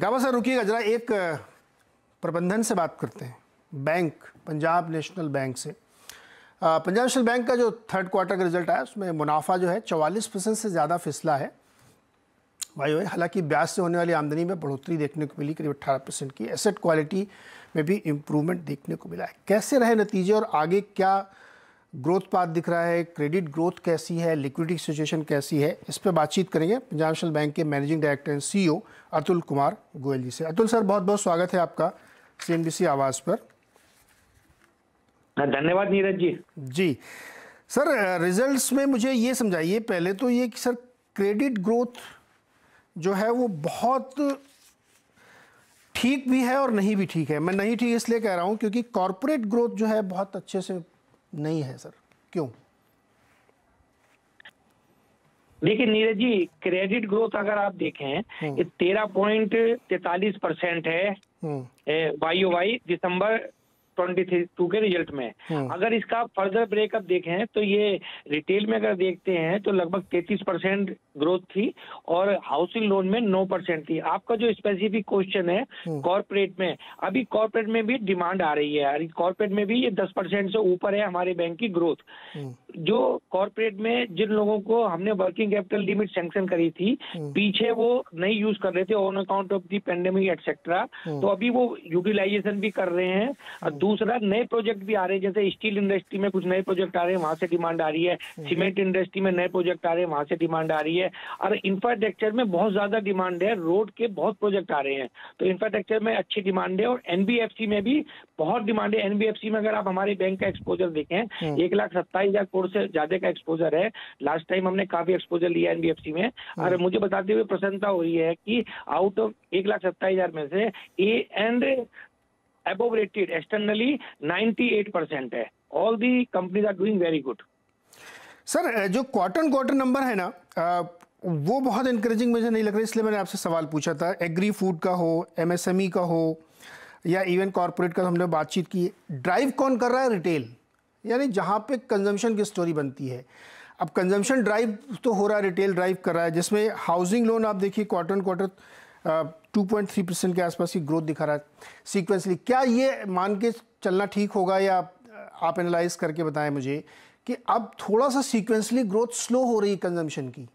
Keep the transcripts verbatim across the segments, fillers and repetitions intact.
गाबा sir रुकिएगा जरा, एक प्रबंधन से बात करते हैं, बैंक, पंजाब नेशनल बैंक से। पंजाब नेशनल बैंक का जो थर्ड क्वार्टर का रिजल्ट आया उसमें मुनाफा जो है चौवालीस परसेंट से ज़्यादा फिसला है भाई भाई हालांकि ब्याज से होने वाली आमदनी में बढ़ोतरी देखने को मिली, करीब अठारह परसेंट की। एसेट क्वालिटी में भी इम्प्रूवमेंट देखने को मिला है। कैसे रहे नतीजे और आगे क्या ग्रोथ पाथ दिख रहा है, क्रेडिट ग्रोथ कैसी है, लिक्विडिटी सिचुएशन कैसी है, इस पर बातचीत करेंगे पंजाब नेशनल बैंक के managing director and CEO Atul Kumar Goyal ji से। अतुल सर, बहुत बहुत स्वागत है आपका सीएनबीसी आवाज़ पर। धन्यवाद नीरज जी। जी सर, रिजल्ट्स में मुझे ये समझाइए पहले तो ये कि सर क्रेडिट ग्रोथ जो है वो बहुत ठीक भी है और नहीं भी ठीक है। मैं नहीं ठीक इसलिए कह रहा हूँ क्योंकि कॉर्पोरेट ग्रोथ जो है बहुत अच्छे से नहीं है सर, क्यों? देखिए नीरज जी, क्रेडिट ग्रोथ अगर आप देखें ये तेरह पॉइंट तैतालीस परसेंट है वाई ओ वाई दिसंबर ट्वेंटी टू के रिजल्ट में। अगर इसका फर्दर ब्रेकअप देखें तो ये रिटेल में अगर देखते हैं तो लगभग तैंतीस परसेंट ग्रोथ थी और हाउसिंग लोन में नौ परसेंट थी। आपका जो स्पेसिफिक क्वेश्चन है कॉर्पोरेट में, अभी कॉर्पोरेट में भी डिमांड आ रही है, कॉर्पोरेट में भी ये दस परसेंट से ऊपर है हमारे बैंक की ग्रोथ। जो कॉर्पोरेट में जिन लोगों को हमने वर्किंग कैपिटल लिमिट सैंक्शन करी थी, पीछे वो नहीं यूज कर रहे थे on account of the pandemic etcetera, तो अभी वो यूटिलाइजेशन भी कर रहे हैं। और दूसरा नए प्रोजेक्ट भी आ रहे हैं, जैसे स्टील इंडस्ट्री में कुछ नए प्रोजेक्ट आ रहे हैं, वहां से डिमांड आ रही है। सीमेंट इंडस्ट्री में नए प्रोजेक्ट आ रहे हैं, वहां से डिमांड आ रही है। और इंफ्रास्ट्रक्चर में बहुत ज्यादा डिमांड है, रोड के बहुत प्रोजेक्ट आ रहे हैं, तो इंफ्रास्ट्रक्चर में अच्छी डिमांड है। और एनबीएफसी में भी बहुत डिमांड है। एनबीएफसी में अगर आप हमारे बैंक का एक्सपोजर देखें, एक लाख सत्ताईस हजार करोड़ से ज्यादा का एक्सपोजर है। लास्ट टाइम हमने काफी एक्सपोजर लिया एनबीएफसी में, और मुझे बताते हुए प्रसन्नता हो रही है कि आउट ऑफ एक लाख सत्ताईस हजार में से A and above rated externally अट्ठानवे परसेंट है। all the companies are doing very good। Sir जो क्वार्टर क्वार्टर नंबर है ना, वो बहुत इंकरेजिंग मुझे नहीं लग रहा, इसलिए मैंने आपसे सवाल पूछा था। एग्री फूड का हो, एमएसएमई का हो या इवन कॉर्पोरेट का, हमने बातचीत की। ड्राइव कौन कर रहा है? रिटेल, यानी जहाँ पे कंजम्पशन की स्टोरी बनती है। अब कंजम्पशन ड्राइव तो हो रहा है, रिटेल ड्राइव कर रहा है, जिसमें हाउसिंग लोन आप देखिए quarter quarter two point three percent के आसपास की ग्रोथ दिखा रहा है सीक्वेंसली। क्या ये मान के चलना ठीक होगा, या आप एनालाइज करके बताएं मुझे कि अब थोड़ा सा सीक्वेंसली ग्रोथ स्लो हो रही है कंजम्पशन की?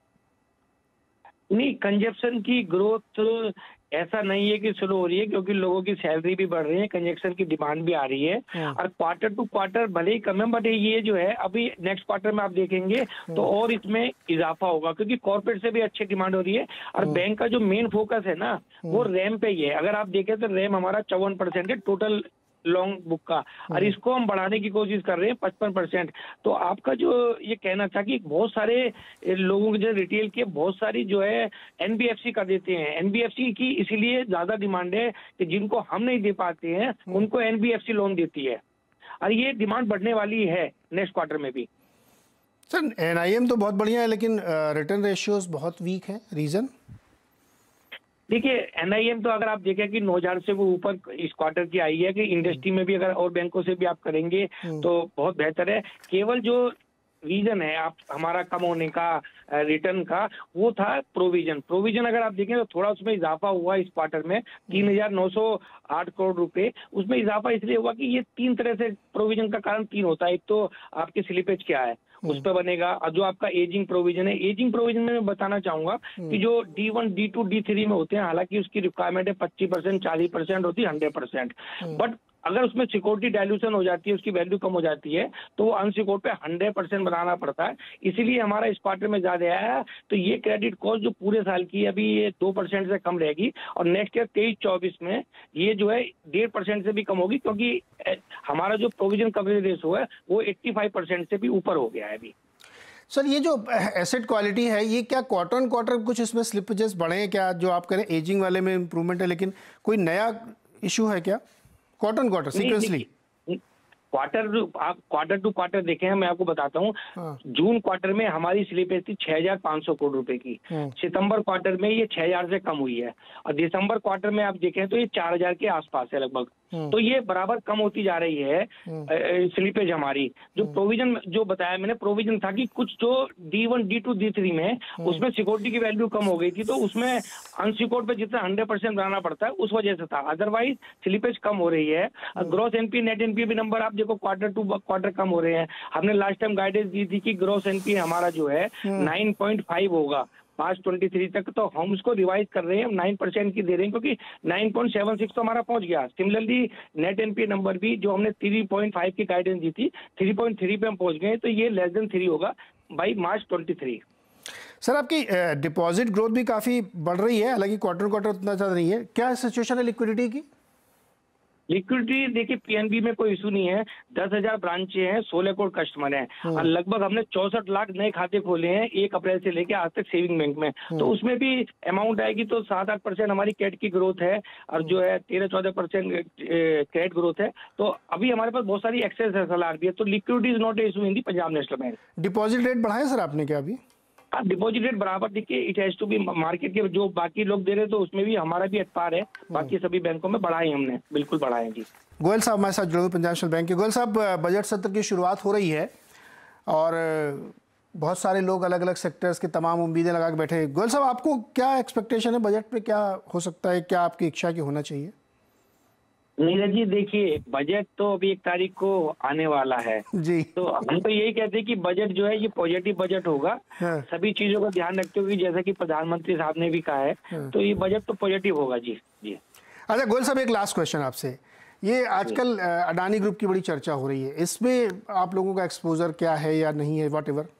नहीं, कंजप्शन की ग्रोथ ऐसा नहीं है कि स्लो हो रही है, क्योंकि लोगों की सैलरी भी बढ़ रही है, कंजप्शन की डिमांड भी आ रही है। और क्वार्टर टू क्वार्टर भले ही कम है, बट ये जो है अभी नेक्स्ट क्वार्टर में आप देखेंगे तो और इसमें इजाफा होगा, क्योंकि कॉर्पोरेट से भी अच्छी डिमांड हो रही है। और बैंक का जो मेन फोकस है ना, वो रैम पे ही है। अगर आप देखें तो रैम हमारा चौवन परसेंट है टोटल लॉन्ग बुक का, और इसको हम बढ़ाने की कोशिश कर रहे हैं पचपन परसेंट। तो आपका जो ये कहना था कि बहुत सारे लोगों के जो रिटेल के बहुत सारी जो है एनबीएफसी कर देते हैं, एनबीएफसी की इसीलिए ज्यादा डिमांड है कि जिनको हम नहीं दे पाते हैं उनको एनबीएफसी लोन देती है, और ये डिमांड बढ़ने वाली है नेक्स्ट क्वार्टर में भी। सर एनआईएम तो बहुत बढ़िया है, लेकिन रिटर्न रेशियोज बहुत वीक है, रीजन? देखिए एनआईएम तो अगर आप देखें कि नौ हजार से वो ऊपर इस क्वार्टर की आई है, कि इंडस्ट्री में भी अगर और बैंकों से भी आप करेंगे तो बहुत बेहतर है। केवल जो रीजन है आप हमारा कम होने का रिटर्न का, वो था प्रोविजन। प्रोविजन अगर आप देखें तो थोड़ा उसमें इजाफा हुआ इस क्वार्टर में, तीन हजार नौ सौ आठ करोड़ रुपए। उसमें इजाफा इसलिए हुआ कि ये तीन तरह से प्रोविजन का कारण तीन होता है। एक तो आपकी स्लिपेज क्या है उस पर बनेगा, और जो आपका एजिंग प्रोविजन है, एजिंग प्रोविजन में मैं बताना चाहूंगा कि जो D one D two D three में होते हैं, हालांकि उसकी रिक्वायरमेंट है पच्चीस परसेंट चालीस परसेंट होती है हंड्रेड परसेंट, बट अगर उसमें सिक्योरिटी डायल्यूशन हो जाती है, उसकी वैल्यू कम हो जाती है, तो वो अनसिक्योर्ड पे हंड्रेड परसेंट बनाना पड़ता है। इसीलिए हमारा इस क्वार्टर में ज्यादा आया है। तो ये क्रेडिट कॉस्ट जो पूरे साल की अभी ये दो परसेंट से कम रहेगी, और नेक्स्ट ईयर तेईस चौबीस में ये जो है डेढ़ परसेंट से भी कम होगी, क्योंकि हमारा जो प्रोविजन कवरेज रेशो है वो एट्टी फाइव परसेंट से भी ऊपर हो गया है अभी। सर ये जो एसेट क्वालिटी है, ये क्या क्वार्टर ऑन क्वार्टर कुछ इसमें स्लिपेजेस बढ़े हैं क्या? जो आप करें एजिंग वाले में इम्प्रूवमेंट है, लेकिन कोई नया इशू है क्या quarter on quarter sequentially? Quarter आप क्वार्टर टू क्वार्टर देखें, मैं आपको बताता हूँ। हाँ। जून क्वार्टर में हमारी स्लिपेज थी छह हजार पाँच सौ करोड़ रुपए की। सितंबर क्वार्टर में ये छह हजार से कम हुई है, और दिसंबर क्वार्टर में आप देखें तो ये चार हजार के आसपास है लगभग। तो ये बराबर कम होती जा रही है स्लिपेज हमारी। जो प्रोविजन जो बताया मैंने, प्रोविजन था कि कुछ जो D one D two D three में उसमें सिक्योरिटी की वैल्यू कम हो गई थी, तो उसमें अनसिक्योर्ड पे जितना हंड्रेड परसेंट बनाना पड़ता है उस वजह से था, अदरवाइज स्लिपेज कम हो रही है। ग्रोस एनपी नेट एनपी भी नंबर आप देखो क्वार्टर टू क्वार्टर कम हो रहे हैं। हमने लास्ट टाइम गाइडेंस दी थी कि ग्रोस एनपी हमारा जो है नाइन पॉइंट फाइव होगा मार्च तेईस तक, तो हम उसको रिवाइज कर रहे हैं, हम नाइन परसेंट की दे रहे हैं क्योंकि नाइन पॉइंट सेवन सिक्स तो हमारा पहुंच गया। सिमिलरली नेट एनपी नंबर भी जो हमने थ्री पॉइंट फाइव की गाइडेंस दी थी, थ्री पॉइंट थ्री पे हम पहुंच गए, तो ये लेस देन थ्री होगा बाई मार्च तेईस। सर आपकी डिपॉजिट ग्रोथ भी काफ़ी बढ़ रही है, हालांकि क्वार्टर क्वार्टर उतना ज़्यादा नहीं है, क्या सिचुएशन है लिक्विडिटी की? लिक्विडिटी देखिए पीएनबी में कोई इशू नहीं है, दस हजार ब्रांचें हैं, सोलह करोड़ कस्टमर हैं, और लगभग हमने चौसठ लाख नए खाते खोले हैं एक अप्रैल से लेके आज तक सेविंग बैंक में। तो उसमें भी अमाउंट आएगी तो सात आठ परसेंट हमारी कैट की ग्रोथ है, और जो है तेरह चौदह परसेंट क्रेडिट ग्रोथ है। तो अभी हमारे पास बहुत सारी एक्सेस एसएलआर भी है, तो liquidity is not a issue in the Punjab national bank. Deposit rate बढ़ाया सर आपने क्या अभी? हाँ, डिपॉजिट रेट बराबर देखिए, it has to be market के जो बाकी लोग दे रहे हैं तो उसमें भी हमारा भी अतपार है, बाकी सभी बैंकों में बढ़ाए हमने, बिल्कुल बढ़ाए जी। गोयल साहब हमारे साथ जुड़े हुए पंजाब नेशनल बैंक के। गोयल साहब, बजट सत्र की शुरुआत हो रही है और बहुत सारे लोग अलग अलग सेक्टर्स के तमाम उम्मीदें लगा के बैठे हैं। गोयल साहब, आपको क्या एक्सपेक्टेशन है बजट पे, क्या हो सकता है, क्या आपकी इच्छा की होना चाहिए? नीरज जी देखिए, बजट तो अभी एक तारीख को आने वाला है जी, तो हम तो यही कहते हैं कि बजट जो है ये पॉजिटिव बजट होगा। हाँ। सभी चीजों का ध्यान रखते हुए, जैसा कि प्रधानमंत्री साहब ने भी कहा है, हाँ। तो ये बजट तो पॉजिटिव होगा जी। जी अच्छा गोयल साहब, एक लास्ट क्वेश्चन आपसे, ये आजकल अडानी ग्रुप की बड़ी चर्चा हो रही है, इसमें आप लोगों का एक्सपोजर क्या है या नहीं है, वॉट एवर?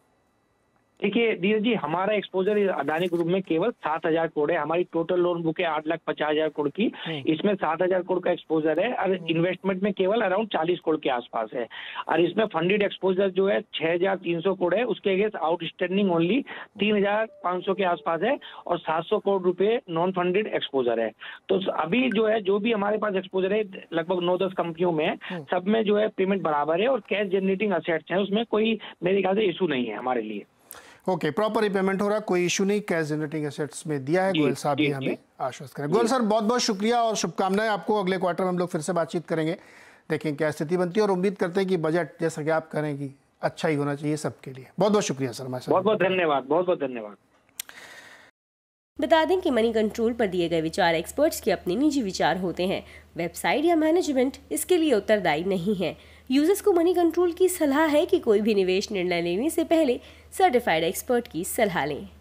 देखिए धीरज जी, हमारा एक्सपोजर अडानी ग्रुप में केवल सात हजार करोड़ है। हमारी टोटल लोन बुक है आठ लाख पचास हजार करोड़ की, इसमें सात हजार करोड़ का एक्सपोजर है, और इन्वेस्टमेंट में केवल अराउंड चालीस करोड़ के आसपास है। और इसमें फंडेड एक्सपोजर जो है छह हजार तीन सौ करोड़ है, उसके अगेंस्ट आउटस्टैंडिंग ओनली तीन हजार पाँच सौ के आसपास है, और सात सौ करोड़ रुपए नॉन फंडेड एक्सपोजर है। तो अभी जो है जो भी हमारे पास एक्सपोजर है लगभग नौ दस कंपनियों में, सब में जो है पेमेंट बराबर है, और कैश जनरेटिंग असेट्स है, उसमें कोई मेरे ख्याल से इशू नहीं है हमारे लिए। ओके, प्रॉपर रिपेमेंट हो रहा, कोई इशू नहीं, कैश जनरेटिंग एसेट्स में दिया है। गोयल साहब भी हमें आश्वस्त करें। गोयल सर, बहुत बहुत शुक्रिया और शुभकामनाएं आपको। अगले क्वार्टर में हम लोग फिर से बातचीत करेंगे, देखें क्या स्थिति बनती है, और उम्मीद करते हैं कि बजट जैसा कि आप करेंगी अच्छा ही होना चाहिए सबके लिए। बहुत बहुत शुक्रिया सर। हमारे बहुत बहुत धन्यवाद, बहुत बहुत धन्यवाद। बता दें कि मनी कंट्रोल पर दिए गए विचार एक्सपर्ट्स के अपने निजी विचार होते हैं। वेबसाइट या मैनेजमेंट इसके लिए उत्तरदायी नहीं है। यूजर्स को मनी कंट्रोल की सलाह है कि कोई भी निवेश निर्णय लेने से पहले सर्टिफाइड एक्सपर्ट की सलाह लें।